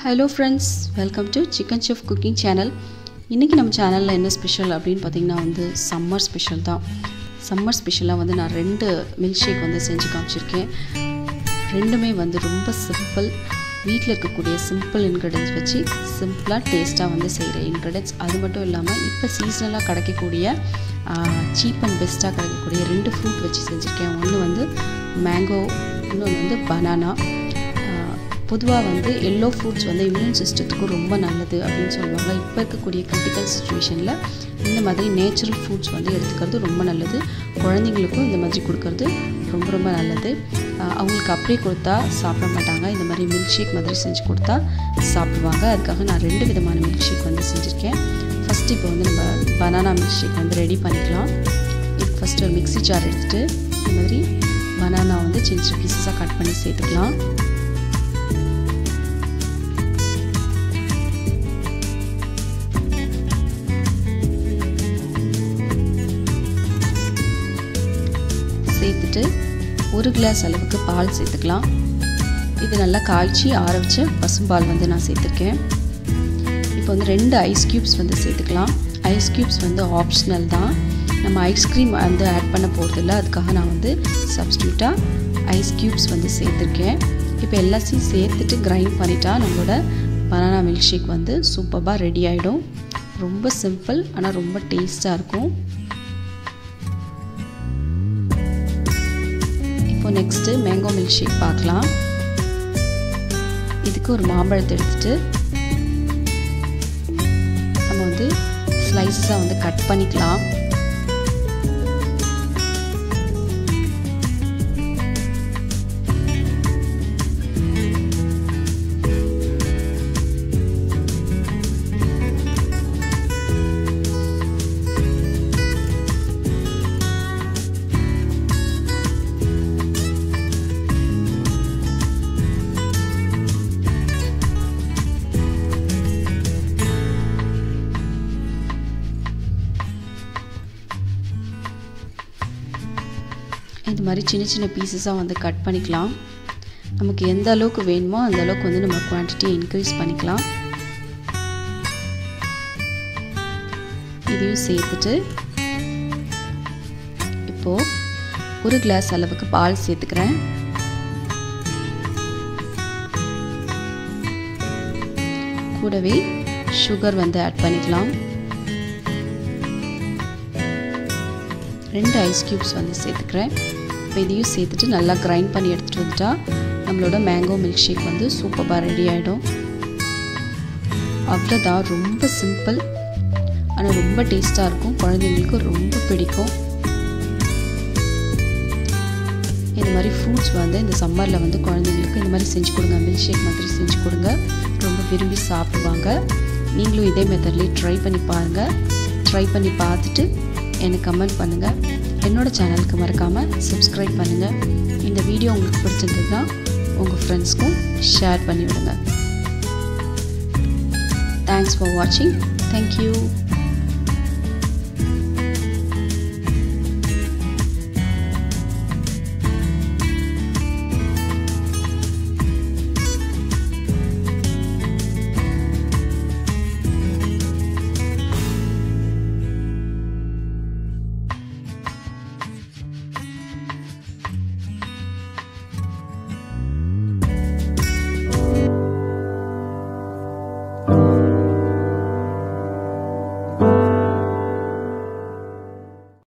Hello friends, welcome to Chicken Chef Cooking Channel. இன்னைக்கு நம்ம சேனல்ல என்ன ஸ்பெஷல் அப்படினு பாத்தீங்கன்னா வந்து சம்மர் ஸ்பெஷல் தான். சம்மர் ஸ்பெஷலா வந்து நான் ரெண்டு மில்க் ஷேக் வந்து செஞ்சு காமிச்சிருக்கேன். ரெண்டுமே வந்து ரொம்ப சிம்பிள். வீட்ல இருக்கக்கூடிய சிம்பிள் ingredients வச்சு சிம்பிளா டேஸ்டா வந்து செய்ற ingredients. அது மட்டும் இல்லாம இப்ப சீசனலா கிடைக்கக்கூடிய cheap and best-ஆ கிடைக்கக்கூடிய ரெண்டு ஃப்ரூட் வச்சு செஞ்சிருக்கேன். ஒன்னு வந்து mango, இன்னொன்னு வந்து banana. பொதுவா வந்து yellow fruits வந்து இம்யூன் சிஸ்டத்துக்கு ரொம்ப நல்லது அப்படினு சொல்வாங்க. இப்ப இருக்கக்கூடிய கிரிட்டிக்கல் சிச்சுவேஷன்ல இந்த மாதிரி நேச்சுரல் ஃப்ரூட்ஸ் வந்து எடுத்துக்கிறது ரொம்ப நல்லது. குழந்தைகளுக்கும் இந்த மாதிரி கொடுக்கிறது ரொம்ப ரொம்ப நல்லது. அவங்களுக்கு அப்படியே கொடுத்தா சாப்பிட மாட்டாங்க. இந்த மாதிரி மில்க் ஷேக் மாதிரி செஞ்சு கொடுத்தா சாப்பிடுவாங்க. அதுக்காக நான் ரெண்டு விதமான மில்க் ஷேக் வந்து செஞ்சிருக்கேன். ஃபர்ஸ்ட் இப்போ வந்து நம்ம banana milkshake வந்து ரெடி பண்ணிக்கலாம். இப்போ ஃபர்ஸ்ட் ஒரு மிக்ஸி ஜார் எடுத்துட்டு இந்த மாதிரி banana வந்து சின்ன சின்ன பீசஸா கட் பண்ணி சேர்த்துக்கலாம். சேர்த்துட்டு ஒரு கிளாஸ் அளவுக்கு பால் சேர்த்துக்கலாம். இது நல்லா காய்ச்சி ஆற வச்ச பசும்பால் வந்து நான் சேர்த்துக்கேன். இப்போ வந்து ரெண்டு ஐஸ் கியூப்ஸ் வந்து சேர்த்துக்கலாம். ஐஸ் கியூப்ஸ் வந்து ஆப்ஷனல் தான். நம்ம ஐஸ்கிரீம் வந்து ஆட் பண்ண போகிறதில்ல. அதுக்காக நான் வந்து சப்ஸ்டியூட்டாக ஐஸ் கியூப்ஸ் வந்து சேர்த்துருக்கேன். இப்போ எல்லாத்தையும் சேர்த்துட்டு கிரைண்ட் பண்ணிட்டா நம்மளோட பனானா மில்க் ஷேக் வந்து சூப்பராக ரெடி ஆகிடும். ரொம்ப சிம்பிள் ஆனால் ரொம்ப டேஸ்ட்டாக இருக்கும். நெக்ஸ்ட் மேங்கோ மில்க் ஷேக் பார்க்கலாம். இதுக்கு ஒரு மாம்பழத்தை எடுத்துட்டு நம்ம வந்து ஸ்லைஸா வந்து கட் பண்ணிக்கலாம். இந்த மாதிரி சின்ன சின்ன பீசஸாக வந்து கட் பண்ணிக்கலாம். நமக்கு எந்த அளவுக்கு வேணுமோ அந்த அளவுக்கு வந்து நம்ம குவான்டிட்டியை இன்க்ரீஸ் பண்ணிக்கலாம். இதையும் சேர்த்துட்டு இப்போது ஒரு கிளாஸ் அளவுக்கு பால் சேர்த்துக்கிறேன். கூடவே சுகர் வந்து ஆட் பண்ணிக்கலாம். ரெண்டு ஐஸ் கியூப்ஸ் வந்து சேர்த்துக்கிறேன். இப்போ இதையும் சேர்த்துட்டு நல்லா கிரைண்ட் பண்ணி எடுத்துகிட்டு வந்துட்டா நம்மளோட மேங்கோ மில்க் ஷேக் வந்து சூப்பராக ரெடி ஆகிடும். அவ்வளோதான், ரொம்ப சிம்பிள் ஆனால் ரொம்ப டேஸ்ட்டாக இருக்கும். குழந்தைங்களுக்கு ரொம்ப பிடிக்கும். இந்த மாதிரி ஃப்ரூட்ஸ் வந்து இந்த சம்மரில் வந்து குழந்தைங்களுக்கு இந்த மாதிரி செஞ்சு கொடுங்க. மில்க் ஷேக் மாதிரி செஞ்சு கொடுங்க, ரொம்ப விரும்பி சாப்பிடுவாங்க. நீங்களும் இதே மெத்தட்லேயே ட்ரை பண்ணி பாருங்கள். ட்ரை பண்ணி பார்த்துட்டு எனக்கு கமெண்ட் பண்ணுங்கள். என்னோட சேனலுக்கு மறக்காமல் சப்ஸ்கிரைப் பண்ணுங்கள். இந்த வீடியோ உங்களுக்கு பிடிச்சிருந்ததுன்னா உங்கள் ஃப்ரெண்ட்ஸ்க்கும் ஷேர் பண்ணிவிடுங்க. தேங்க்ஸ் ஃபார் வாட்சிங். தேங்க்யூ.